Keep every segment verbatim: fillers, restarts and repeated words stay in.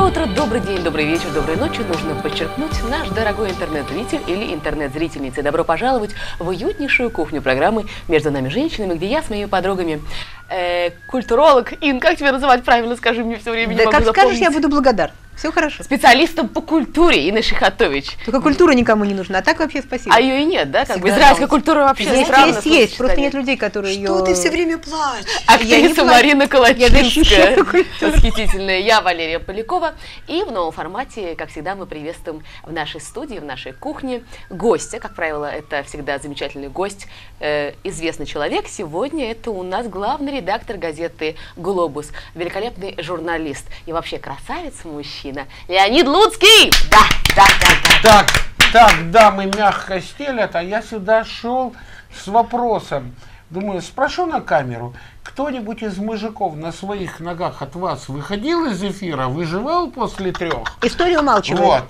утро, добрый день, добрый вечер, доброй ночи. Нужно подчеркнуть, наш дорогой интернет-зритель или интернет-зрительница. Добро пожаловать в уютнейшую кухню программы «Между нами женщинами», где я с моими подругами, э, культуролог, Ин, как тебя называть правильно, скажи мне все время, да не могу как запомнить. скажешь, я буду благодарна. Все хорошо. Специалистом по культуре Инна Шихатович. Только культура никому не нужна, а так вообще спасибо. А ее и нет, да? Как бы Всегда израильская пожалуйста. культура вообще Есть, странно есть, есть, просто сочетание. нет людей, которые ее... Что ты все время плачешь? Актриса Марина Я Колочинская, защищаю культуру. восхитительная, я Валерия Полякова. И в новом формате, как всегда, мы приветствуем в нашей студии, в нашей кухне гостя. Как правило, это всегда замечательный гость, э, известный человек. Сегодня это у нас главный редактор газеты «Глобус», великолепный журналист и вообще красавец-мужчина Леонид Луцкий. Да, да, да, да. Так, так, дамы мягко стелят, а я сюда шел с вопросом. Думаю, спрошу на камеру, кто-нибудь из мужиков на своих ногах от вас выходил из эфира, выживал после трех? История умалчивает. Вот.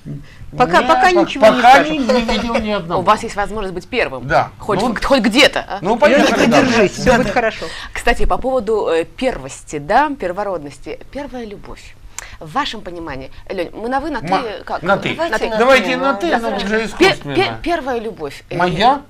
Пока- Не, пока по- ничего не пока скажу. не, не видел ни одного. У вас есть возможность быть первым. Да. Хоть, Ну, в- хоть где-то. а? Ну, Лёша, поехали. да. продержись, все Да, будет да. хорошо. Кстати, по поводу э, первости, да, первородности. Первая любовь. В вашем понимании, Лень, мы на вы, на ты, Ма- как? на ты. На ты. на Давайте ты, на ну, ты, да, но хорошо. уже Пе- искусственно. пе- первая любовь. Э, Моя?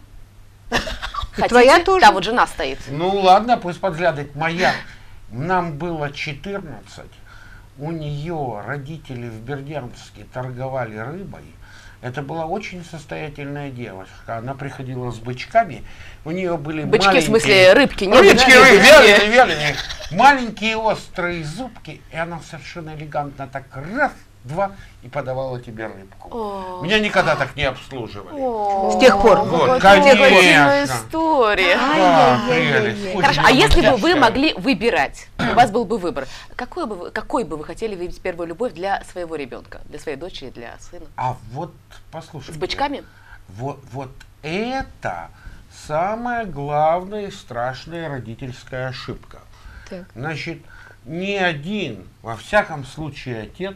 Хотите? твоя тоже? Да, вот жена стоит. Ну ладно, пусть подглядывает. Моя. Нам было четырнадцать. У нее родители в Бердянске торговали рыбой. Это была очень состоятельная девушка. Она приходила с бычками. У нее были Бычки, маленькие... в смысле, рыбки, не Рыбки, бычки, рыбки, бычки. вяленые, вяленые. Маленькие острые зубки. И она совершенно элегантно так раз, два и подавала тебе рыбку. О. Меня никогда так не обслуживали. О, С тех пор. Вот, какая конечно. трогательная история. Да, Ай-яй-яй-яй-яй. прелесть. Очень Хорошо, а если бы вы романтическая. могли выбирать, у вас был бы выбор, какой бы вы, какой бы вы хотели видеть первую любовь для своего ребенка, для своей дочери, для сына? А вот, послушайте. С бычками? Вот, вот это самая главная и страшная родительская ошибка. Так. Значит, ни один, во всяком случае, отец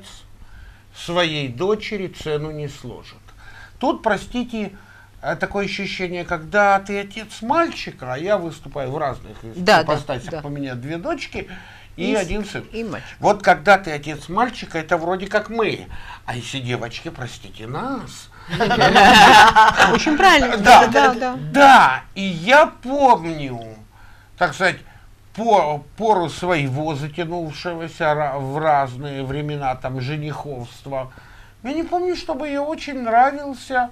своей дочери цену не сложит. Тут, простите, э, такое ощущение, когда ты отец мальчика, а я выступаю в разных Да, ипостасях, да, да. у меня две дочки и, И с- один сын. и мальчик. Вот когда ты отец мальчика, это вроде как мы, а если девочки, простите нас. Очень правильно. Да, да, да. Да, и я помню, так сказать, по, пору своего затянувшегося ра- в разные времена там жениховства. Я не помню, чтобы я очень нравился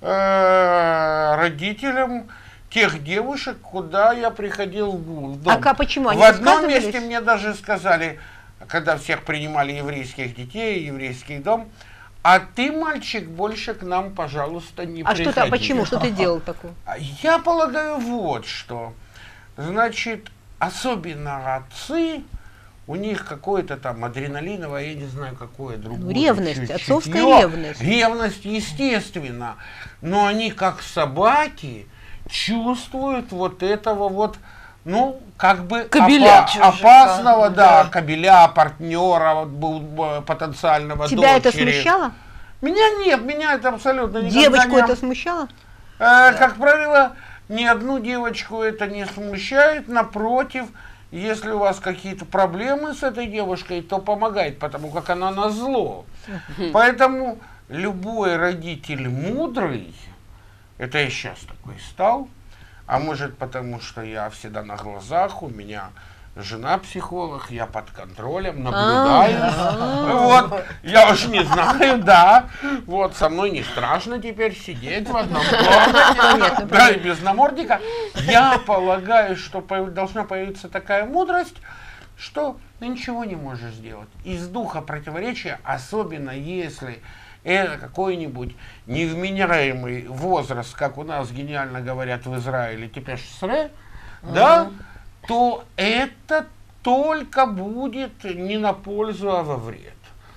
э, родителям тех девушек, куда я приходил в, в дом. А ка- почему? Они В одном высказывались? месте мне даже сказали, когда всех принимали еврейских детей, еврейский дом, а ты, мальчик, больше к нам, пожалуйста, не А приходи. что-то, а почему? Что ты делал такое? Я полагаю, вот что. Значит, особенно отцы, у них какое-то там адреналиновое, я не знаю, какое другое. Ну, ревность, чуть- отцовская чутье. ревность. Ревность, естественно. Но они, как собаки, чувствуют вот этого вот, ну, как бы Кобеля опа- чужака, опасного, да, да. кобеля, партнера, вот, бу- б- потенциального Тебя это дочери. смущало? Меня нет, меня это абсолютно никогда Девочку не... это смущало? Э, Как правило, ни одну девочку это не смущает, напротив, если у вас какие-то проблемы с этой девушкой, то помогает, потому как она назло. Поэтому любой родитель мудрый, это я сейчас такой стал, а может потому, что я всегда на глазах, у меня жена психолог, я под контролем, наблюдаю. Вот, я уж не знаю, да. Вот, со мной не страшно теперь сидеть в одном комнате, да, и без намордника. Я полагаю, что появ- должна появиться такая мудрость, что ты ничего не можешь сделать. Из духа противоречия, особенно если это какой-нибудь невменяемый возраст, как у нас гениально говорят в Израиле, типеш сре, да, то это только будет не на пользу, а во вред.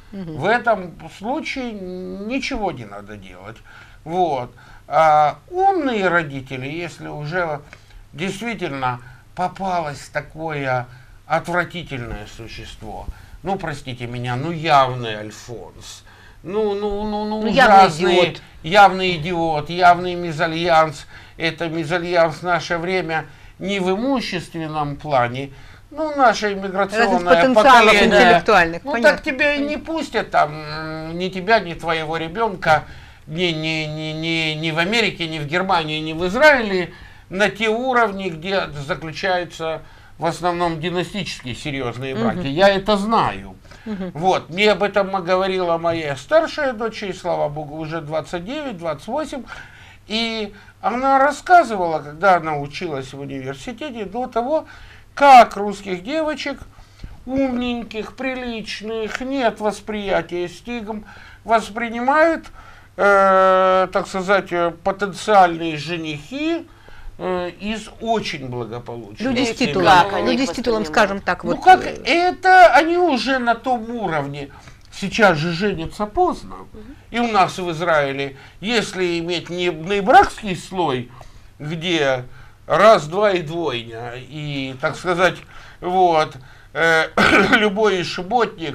В этом случае ничего не надо делать. Вот. А умные родители, если уже действительно попалось такое отвратительное существо, ну, простите меня, ну, явный Альфонс, ну, ну, ну, ну, Ну, явный ужасный, идиот. явный идиот, явный мезальянс, это мезальянс в наше время не в имущественном плане, ну, наше Разных иммиграционное потенциалов поколение. интеллектуальных, Ну, понятно. так тебя и не пустят там, м, ни тебя, ни твоего ребенка, ни, ни, ни, ни, ни в Америке, ни в Германии, ни в Израиле, на те уровни, где заключаются в основном династические серьезные браки. Мгм. Я это знаю. Мгм. Вот, мне об этом говорила моя старшая дочь, ей, слава богу, уже двадцать девять двадцать восемь, и она рассказывала, когда она училась в университете, до того, как русских девочек, умненьких, приличных, нет восприятия стигм, воспринимают, э, так сказать, э, потенциальные женихи э, из очень благополучных Люди с Как титулом, они люди их с титулом, воспринимают? скажем так, Ну вот. как, э, это они уже на том уровне. Сейчас же женятся поздно. И у нас в Израиле, если иметь не наибракский слой, где раз, два и двойня, и, так сказать, вот, э, любой шиботник,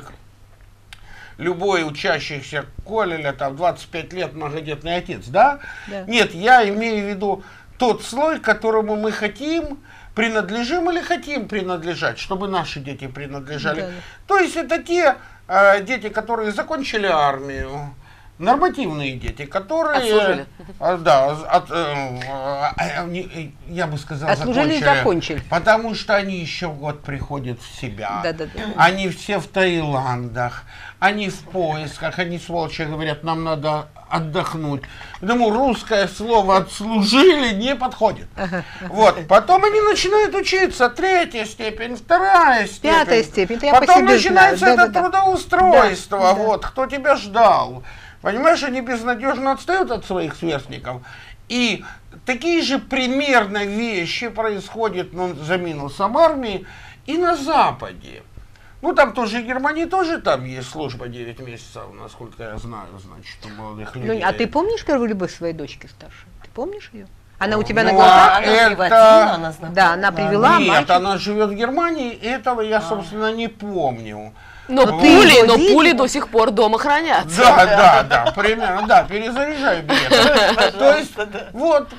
любой учащийся колледжа, там, двадцать пять лет, многодетный отец, да? Да. Нет, я имею в виду тот слой, которому мы хотим, принадлежим или хотим принадлежать, чтобы наши дети принадлежали. Да, да. То есть это те э, дети, которые закончили армию, нормативные дети, которые... Отслужили. э, да, от, э, э, они, я бы сказал, Отслужили и закончили. закончили. Потому что они еще год приходят в себя. Да, да, да. Они все в Таиландах, они в поисках, они, сволочи, говорят, нам надо отдохнуть. Потому русское слово «отслужили» не подходит. Вот. Потом они начинают учиться. Третья степень, вторая степень. Пятая степень, это я по Потом себе начинается знаю. это Да-да-да. трудоустройство. Да, да. Вот. Кто тебя ждал? Понимаешь, они безнадежно отстают от своих сверстников. И такие же примерно вещи происходят, ну, за минусом армии, и на Западе. Ну, там тоже, в Германии тоже там есть служба девять месяцев, насколько я знаю, значит, у молодых людей. Ну, а ты помнишь первую любовь своей дочки старшей? Ты помнишь ее? Она у тебя на Ну, глазах? а Она это- приводила, она знакома. Да, она привела Нет, мальчик. она живет в Германии, этого я, собственно, не помню. Но Но ты пули, его но видела? пули до сих пор дома хранятся. Да, да, да, примерно, да, перезаряжаю билет. То есть, вот,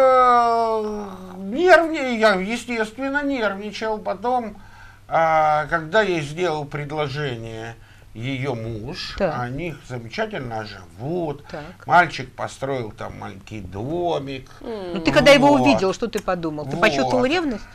э, нервнее, я, естественно, нервничал. Потом, а, когда я сделал предложение ее муж, Так. они замечательно живут. Так. Мальчик построил там маленький домик. Ну, ты когда его Вот. увидел, что ты подумал? Ты Вот. почувствовал ревность?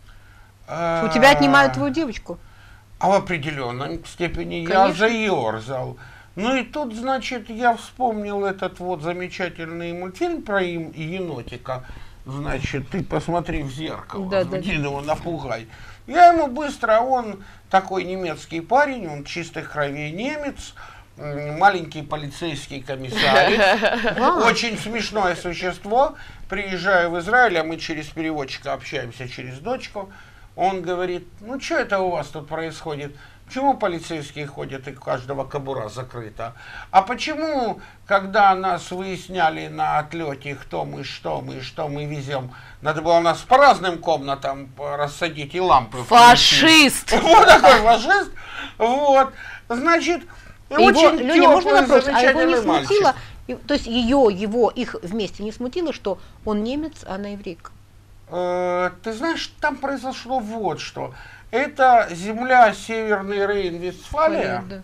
А, У тебя отнимают твою девочку? А в определенной степени я Конечно. заерзал. Ну и тут, значит, я вспомнил этот вот замечательный мультфильм про им- енотика. Значит, ты посмотри в зеркало, Да, да, один его напугай. Я ему быстро, он такой немецкий парень, он чистых кровей немец, м, маленький полицейский комиссарик, очень смешное существо. Приезжаю в Израиль, а мы через переводчика общаемся, через дочку. Он говорит, ну что это у вас тут происходит? Почему полицейские ходят и у каждого кобура закрыта? А почему, когда нас выясняли на отлете, кто мы, что мы, что мы везем, надо было нас по разным комнатам рассадить и лампы включить? Фашист! Вот такой фашист. Вот. Значит, Его, очень Леня, можно теплый, вопрос? А его не замечательный мальчик. смутило, и- то есть ее, его, их вместе не смутило, что он немец, а она еврейка? Э, Ты знаешь, там произошло вот что. Это земля Северный Рейн-Вестфалия, Да.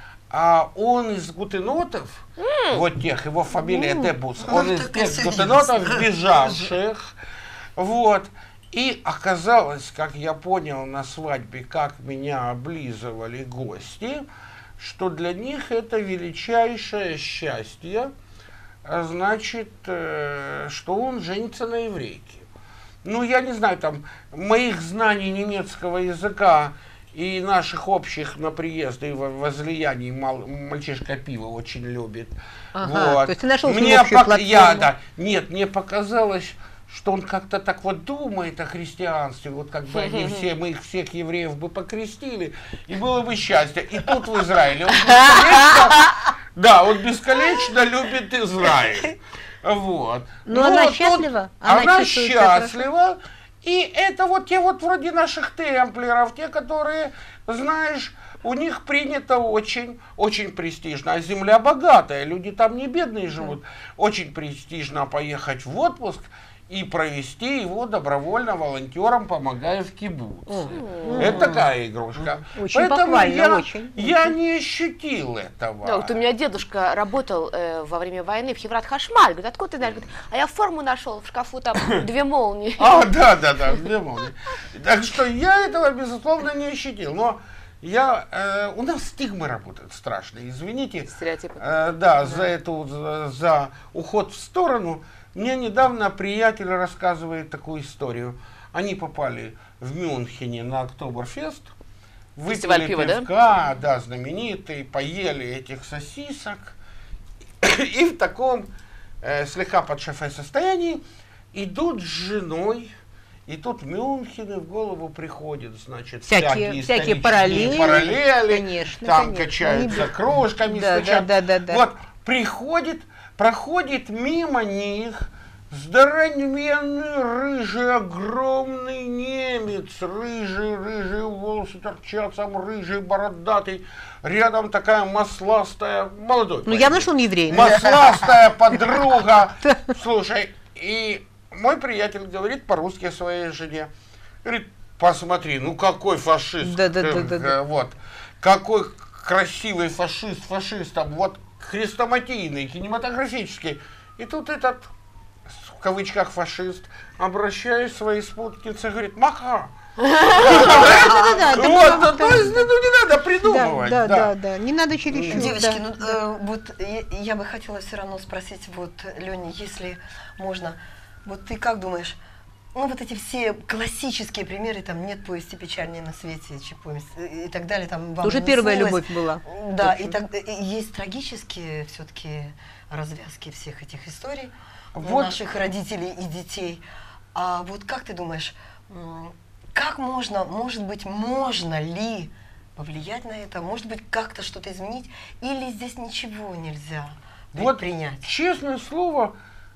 а он из гутенотов, вот тех, его фамилия Дебус, он из так и тех гутенотов, бежавших, вот. И оказалось, как я понял на свадьбе, как меня облизывали гости, что для них это величайшее счастье, а значит, э, что он женится на еврейке. Ну, я не знаю, там, моих знаний немецкого языка и наших общих на приезды и во- возлияний мал- мальчишка пиво очень любит. Ага, Вот. то есть ты нашел с ним Мне общую пок- я, платформу. да, нет, мне показалось, что он как-то так вот думает о христианстве, вот как бы они все, мы их всех евреев бы покрестили, и было бы счастье. И тут в Израиле он бесконечно, да, он бесконечно любит Израиль. Вот. Но она тут счастлива? Она Она, чувствует себя счастлива. И это вот те вот вроде наших темплеров, те, которые, знаешь, у них принято очень, очень престижно. А земля богатая, люди там не бедные живут. Очень престижно поехать в отпуск и провести его добровольно волонтером, помогая в кибуц. Это такая игрушка. Очень Поэтому похвально, я, очень. я не ощутил этого. Да, вот у меня дедушка работал э, во время войны в Хеврат Хашмаль. Говорит, откуда ты знаешь? Говорит, а я форму нашел в шкафу, там две молнии. А, да, да, да, две молнии. Так что я этого, безусловно, не ощутил. Но я, э, у нас стигмы работают страшные, извините. Стереотипы. Э, да, за эту, за, за уход в сторону. Мне недавно приятель рассказывает такую историю. Они попали в Мюнхене на Октоберфест, Фестиваль выпили пива, да? пивка, да, знаменитый, поели этих сосисок. И в таком э, слегка под шофе состоянии идут с женой. И тут в Мюнхене в голову приходит, значит, Всякие- всякие, всякие исторические параллели, параллели, конечно, там конечно. качаются Они- кружками, Да, стучат. да, да, да, да. Вот, приходит, проходит мимо них здоровенный, рыжий, огромный немец, рыжий, рыжие волосы торчат, сам рыжий, бородатый, рядом такая масластая, молодой. Ну, парень. явно, что он еврей. Масластая подруга. Слушай, и мой приятель говорит по-русски своей жене. Говорит, посмотри, ну какой фашист. Да, да, да, э, да, э, да. Вот. Какой красивый фашист, фашистом. Вот хрестоматийный, кинематографический. И тут этот, в кавычках, фашист, обращаясь к своей спутнице, говорит, маха. Да-да-да, это Вот, было- ну, то есть, ну, не надо Да, придумывать. да, да. да, да. Не надо чересчур. Девочки, да. ну э, вот я, я бы хотела все равно спросить, вот, Леня, если можно, вот ты как думаешь, ну вот эти все классические примеры, там нет повести печальнее на свете, чем повесть и так далее, там вам Уже не первая снилось. любовь была. Да, Точно. и так и есть трагические все-таки развязки всех этих историй у Вот. наших родителей и детей. А вот как ты думаешь, м, как можно, может быть, можно ли повлиять на это, может быть, как-то что-то изменить, или здесь ничего нельзя Вот, предпринять? честное слово,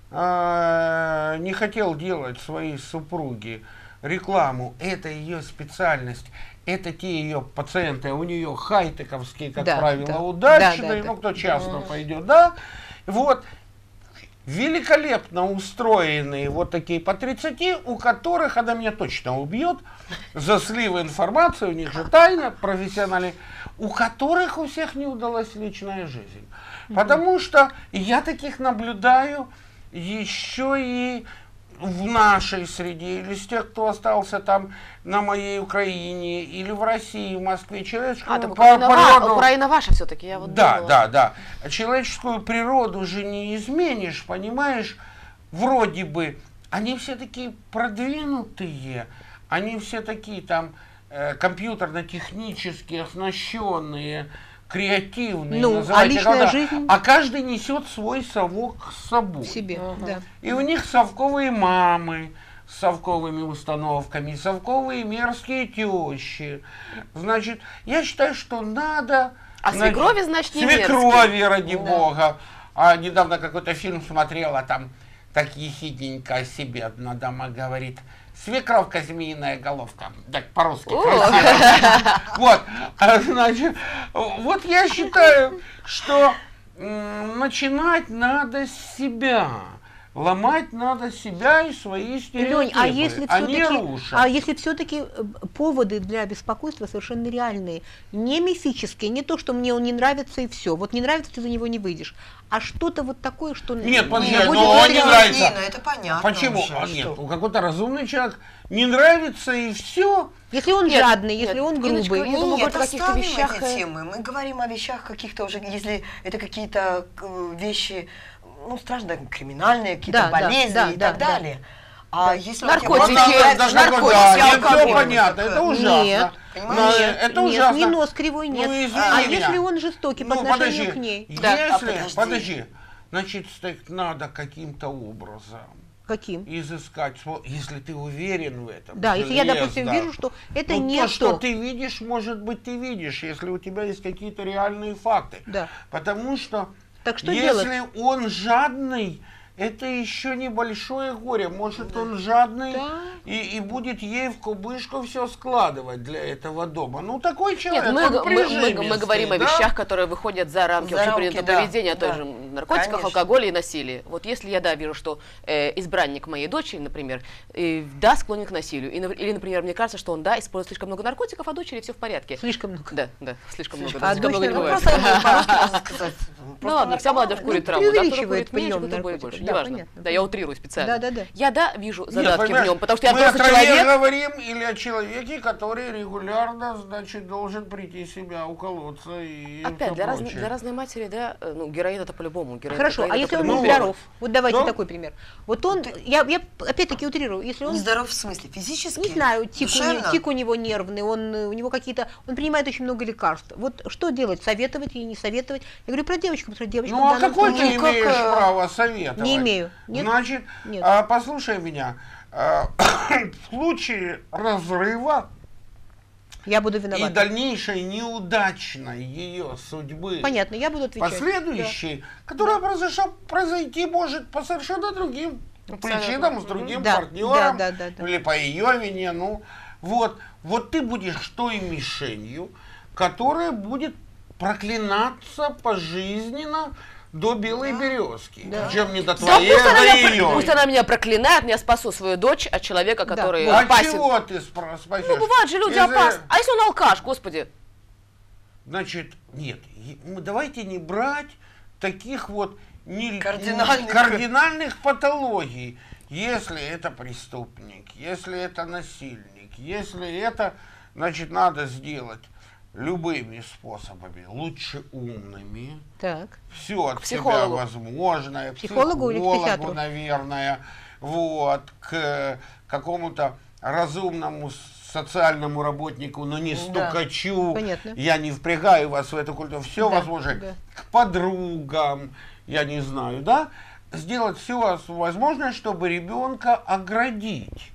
а, не хотел делать своей супруге рекламу. Это ее специальность, это те ее пациенты, у нее хай-тековские, как Да, правило, да. удачные, Да, да, да. ну кто частно пойдет, да. Вот. Великолепно устроенные вот такие по тридцати, у которых, она меня точно убьет, за слив информации, у них же тайна профессиональная, у которых у всех не удалась личная жизнь. Потому что я таких наблюдаю еще и в нашей среде, или с тех, кто остался там на моей Украине, или в России, в Москве. Человеческую А, так по- Украина, ва- природу- Украина ваша все-таки, я вот да, думала. да, да. А человеческую природу же не изменишь, понимаешь? Вроде бы они все такие продвинутые, они все такие там э, компьютерно-технически оснащенные, креативные. Ну, а называйте личная как, жизнь? А каждый несет свой совок с собой. В себе, да. И у них совковые мамы с совковыми установками, совковые мерзкие тещи. Значит, я считаю, что надо... А значит, свекрови, значит, не свекрови, ради Да. бога. А недавно какой-то фильм смотрела, там так ехидненько о себе одна дама говорит: свекровка, змеиная головка. Так, по-русски красиво. Вот, а, значит, вот я считаю, что м, начинать надо с себя. Ломать надо себя и свои стереотипы. Лень, а если Они все-таки, рушат. а если все-таки поводы для беспокойства совершенно реальные, не мифические, не то, что мне он не нравится и все. Вот не нравится, ты за него не выйдешь, а что-то вот такое, что Нет, подожди, будет ну, он не реально. нравится. Не, ну это понятно Почему? уже, А, что. нет, ну какой-то разумный человек не нравится и все. Если он Нет, жадный, нет, если он Инночка, грубый. я думаю, Нет, вот в каких-то оставим вещах, эти э, темы. Мы говорим о вещах каких-то уже, если это какие-то э, вещи, ну, страшно, криминальные, какие-то Да, да, болезни да, и да, так да. далее. А если Наркотики, у тебя Наркотики, даже наркотики, да, нет, алкоголь. все понятно, это ужасно. Нет, Понимаешь? Но нет, это нет, ужасно. не нос кривой, нет. Ну, извини а меня. если он жестокий по Ну, отношению подожди, к ней? Да. Если, А, подожди. подожди, значит, так надо каким-то образом Каким? изыскать, сво- если ты уверен в этом. Да, если я, допустим, железно. вижу, что это Ну, не то, то. что ты видишь, может быть, ты видишь, если у тебя есть какие-то реальные факты. Да. Потому что Так что если делать? он жадный, это еще небольшое горе. Может, он жадный Да. и, и будет ей в кубышку все складывать для этого дома. Ну, такой человек, Нет, мы, он мы, мы, мы прижимистый, говорим о да? вещах, которые выходят за рамки За рамки, общепринятого да, поведения, о той да. же наркотиках, Конечно. алкоголе и насилии. Вот если я, да, вижу, что э, избранник моей дочери, например, э, да, склонен к насилию, и, нав- или, например, мне кажется, что он, да, использует слишком много наркотиков, а дочери все в порядке. Слишком много. Да, да, слишком много. Слишком. да, А слишком дочь, много не ну, бывает. Просто по-русски можно сказать. Ну просто ладно, вся молодежь наркоманы. курит Ну, траву, да, кто-то преувеличивает курит меньше, прием кто-то курит наркотиков. больше, Да, неважно. понятно. Да, я утрирую специально. Да, да, да. Я, да, вижу Нет, задатки в понимаешь, нем, потому что я мы о взрослый траве человек. говорим или о человеке, который регулярно, значит, должен прийти себя уколоться и Опять, всё для, разной- прочее. для разной матери, да, э, ну, героин это по-любому. героин, Хорошо, кокаин а это если он по-любому. нездоров? Вот давайте Ну? такой пример. Вот он, я, я опять-таки утрирую, если он, Нездоров в смысле? Физически? не знаю, тик у, Душевно? не- тик у него нервный, он, э, у него какие-то, он принимает очень много лекарств. Вот что делать? Советовать или не советовать? Я говорю про девочку, потому что девочка... Ну, в а данном какой случае- ты Ну, как, имеешь э, право советовать? Не имею. Нет? Значит, Нет. а, послушай меня. а, в случае разрыва Я буду и виновата. дальнейшей неудачной ее судьбы, Понятно, я буду отвечать. последующей, которая произошла, произойти может по совершенно другим Абсолютно. причинам, с другим Да, партнером, да, да, да, да. или по ее вине. Ну, вот, вот ты будешь той мишенью, которая будет проклинаться пожизненно до белой березки. Да. Причем не до Да, твоей, пусть, а она до меня, ее. пусть она меня проклинает, я спасу свою дочь от человека, Да. который А опасен. чего ты спра- спасешь? Ну, бывают же люди Если- опасны. А если он алкаш, господи? Значит, нет, е- мы давайте не брать таких вот не- Кардинальных. не- кардинальных патологий. Если это преступник, если это насильник, если это, значит, надо сделать любыми способами, лучше умными, Так. все от себя психологу. возможное, Психологу или к психологу, психиатру? наверное, вот, к какому-то разумному социальному работнику, но не Да. стукачу. Понятно. Я не впрягаю вас в эту культуру. Все Да, возможное. да. К подругам, я не знаю, да? Сделать все возможное, чтобы ребенка оградить.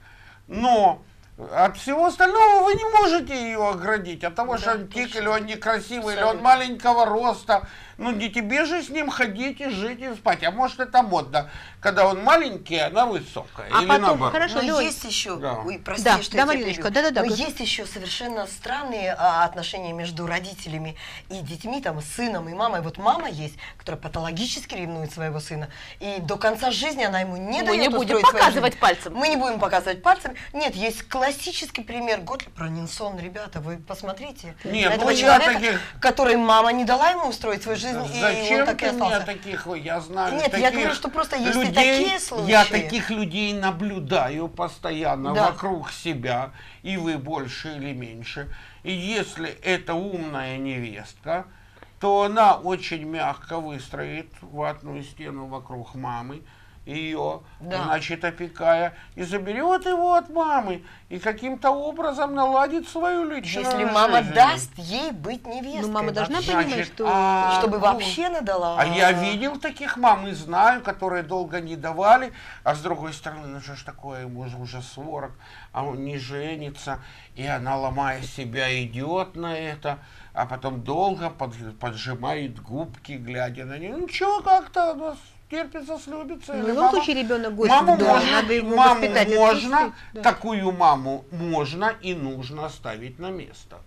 Но от всего остального вы не можете ее оградить. От того, что он тик, или он некрасивый, или он маленького роста. Ну, не тебе же с ним ходить и жить и спать. А может, это модно, когда он маленький, а она высокая. А или потом, наоборот. хорошо, Но Лёнь, есть еще, Да. ой, прости, Да, что да, я тебя Мариночка, перебью. да-да-да, Но говори. есть еще совершенно странные а, отношения между родителями и детьми, там, сыном и мамой. Вот мама есть, которая патологически ревнует своего сына, и до конца жизни она ему не Мы дает не будем устроить свою показывать жизнь. пальцем. Мы не будем показывать пальцем. Нет, есть классический пример Готли про Нинсон, ребята, вы посмотрите. Нет, Этого ну я человека, таких- который мама не дала ему устроить свою жизнь, и он Зачем так и ты мне остался. таких, я знаю, Нет, я таких говорю, что просто есть и людей, такие случаи. Я таких людей наблюдаю постоянно Да. вокруг себя, и вы больше или меньше. И если это умная невестка, то она очень мягко выстроит ватную стену вокруг мамы, ее, Да. значит, опекая, и заберет его от мамы, и каким-то образом наладит свою личную Если мама жизнь. даст ей быть невесткой. ну, мама должна вообще. понимать, Значит, что... а- Чтобы ну, вообще надала. А я видел таких мам и знаю, которые долго не давали, а с другой стороны, ну что ж такое, ему уже, уже сорок, а он не женится, и она, ломая себя, идет на это, а потом долго под- поджимает губки, глядя на нее. Ну что, как-то она терпится, слюбится. Ну, в Или любом мама- случае ребенок гость Маму в доме, можно, надо его маму воспитать. это можно, отсутствует, да. такую маму можно и нужно ставить на место.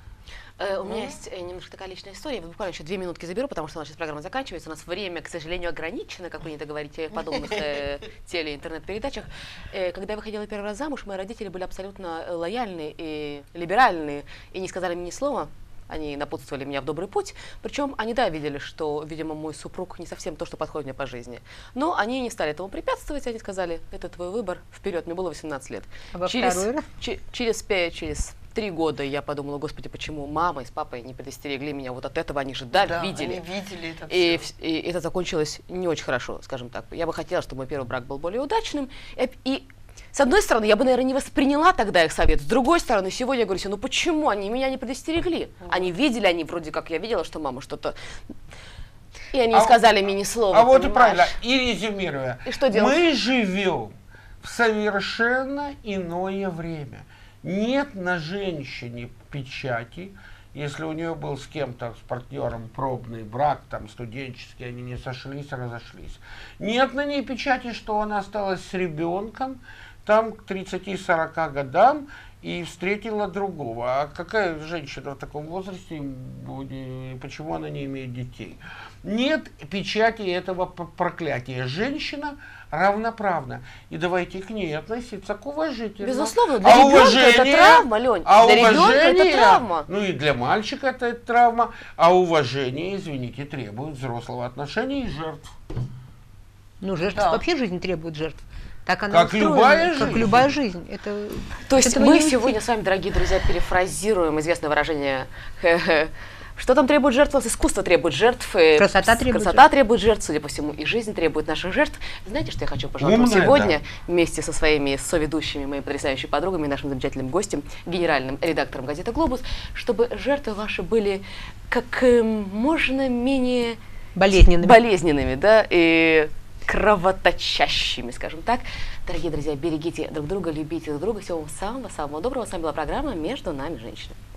Э, У меня есть э, немножко такая личная история. Я буквально еще две минутки заберу, потому что у нас сейчас программа заканчивается. У нас время, к сожалению, ограничено, как принято говорить в подобных э, теле- и интернет-передачах. Э, Когда я выходила первый раз замуж, мои родители были абсолютно э, лояльны и либеральны, и не сказали мне ни слова. Они напутствовали меня в добрый путь. Причем они, да, видели, что, видимо, мой супруг не совсем то, что подходит мне по жизни. Но они не стали этому препятствовать. Они сказали, это твой выбор, вперед. Мне было восемнадцать лет. А во через, второй раз? че- через, пе- через три года я подумала, господи, почему мама и с папой не предостерегли меня вот от этого, они же, да, Да, видели. они видели это И, всё. вс- и это закончилось не очень хорошо, скажем так. Я бы хотела, чтобы мой первый брак был более удачным. И, и с одной стороны, я бы, наверное, не восприняла тогда их совет. С другой стороны, сегодня я говорю себе, ну почему они меня не предостерегли? Они видели, они вроде как, я видела, что мама что-то... И они не А- сказали мне ни слова, А вот и понимаешь? правильно. И резюмируя. И что делать? Мы живем в совершенно иное время. Нет на женщине печати, Если у нее был с кем-то, с партнером пробный брак, там студенческий, они не сошлись, разошлись. Нет на ней печати, что она осталась с ребенком, там к тридцати-сорока годам, и встретила другого. А какая женщина в таком возрасте, почему она не имеет детей? Нет печати этого проклятия. Женщина равноправна. И давайте к ней относиться к уважительно. Безусловно, для а ребенка уважение, это травма, Лень. А для ребенка уважение, это травма. Ну и для мальчика это травма. А уважение, извините, требует взрослого отношения и жертв. Ну, жертв Да. вообще жизнь требует жертв. Так она Как устроена, любая как жизнь. любая жизнь. Это, То есть этого мы не уйти. сегодня с вами, дорогие друзья, перефразируем известное выражение «Хе-хе». Что там требует жертв? Искусство требует жертв, и Красота требует красота жертв. требует жертв, судя по всему, и жизнь требует наших жертв. Знаете, что я хочу пожелать вам Умная, сегодня вместе со своими соведущими, моими потрясающими подругами, нашим замечательным гостем, генеральным редактором газеты «Глобус», чтобы жертвы ваши были как э, можно менее Болезненными. болезненными, да, и кровоточащими, скажем так. Дорогие друзья, берегите друг друга, любите друг друга. Всего вам самого-самого доброго. С вами была программа «Между нами женщинами».